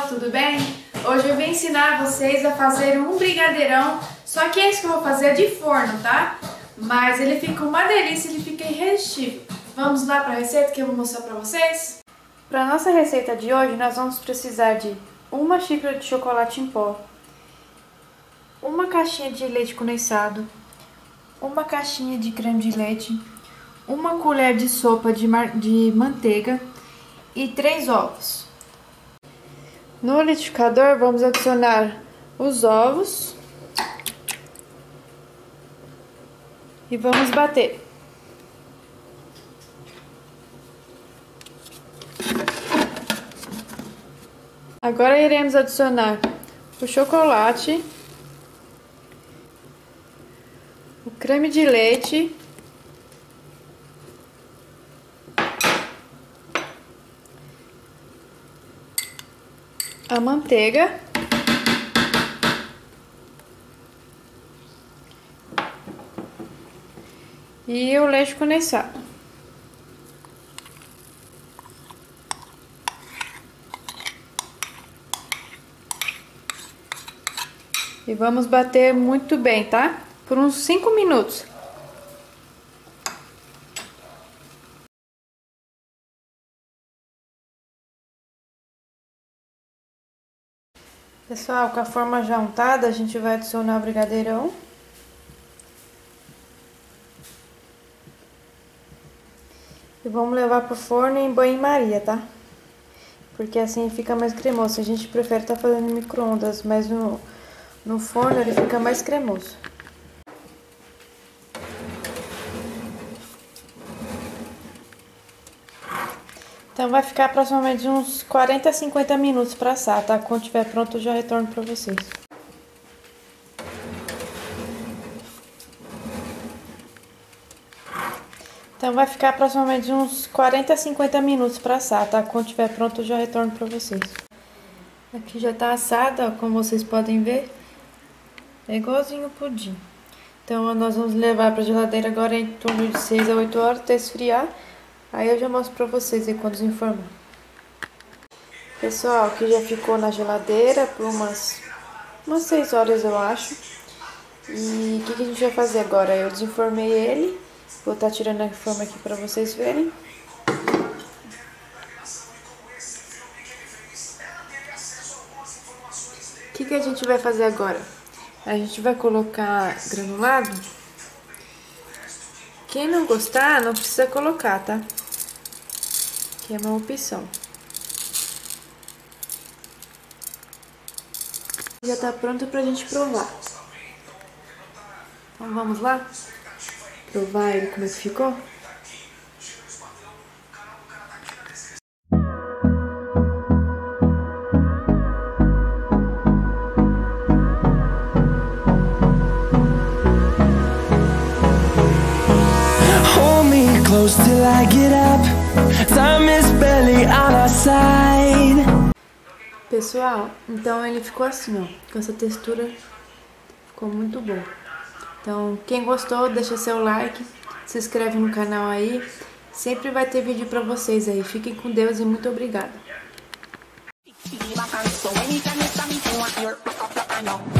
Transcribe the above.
tudo bem? Hoje eu vim ensinar vocês a fazer um brigadeirão, só que esse que eu vou fazer é de forno, tá? Mas ele fica uma delícia, ele fica irresistível. Vamos lá para a receita que eu vou mostrar para vocês? Para nossa receita de hoje, nós vamos precisar de uma xícara de chocolate em pó, uma caixinha de leite condensado, uma caixinha de creme de leite, uma colher de sopa de manteiga e 3 ovos. No liquidificador vamos adicionar os ovos e vamos bater. Agora iremos adicionar o chocolate, o creme de leite, a manteiga e o leite condensado. E vamos bater muito bem, tá? Por uns 5 minutos. Pessoal, com a forma já untada, a gente vai adicionar o brigadeirão. E vamos levar pro forno em banho-maria, tá? Porque assim fica mais cremoso. A gente prefere estar fazendo em micro-ondas, mas no forno ele fica mais cremoso. Então vai ficar aproximadamente uns 40 a 50 minutos para assar, tá? Quando estiver pronto eu já retorno para vocês. Então vai ficar aproximadamente uns 40 a 50 minutos para assar, tá? Quando estiver pronto eu já retorno para vocês. Aqui já tá assada, ó, como vocês podem ver. É igualzinho o pudim. Então nós vamos levar para a geladeira agora em torno de 6 a 8 horas até esfriar. Aí eu já mostro pra vocês aí quando desenformar. Pessoal, aqui já ficou na geladeira por umas 6 horas, eu acho. E o que a gente vai fazer agora? Eu desenformei ele. Vou estar tirando a forma aqui pra vocês verem. O que a gente vai fazer agora? A gente vai colocar granulado. Quem não gostar, não precisa colocar, tá? Que é uma opção. Já tá pronto pra gente provar. Então vamos lá? Provar ele como é que ficou? Close till I get up. Time is barely on our side. Pessoal, então ele ficou assim, ó, com essa textura, ficou muito bom. Então, quem gostou, deixa seu like, se inscreve no canal aí, sempre vai ter vídeo pra vocês aí. Fiquem com Deus e muito obrigada.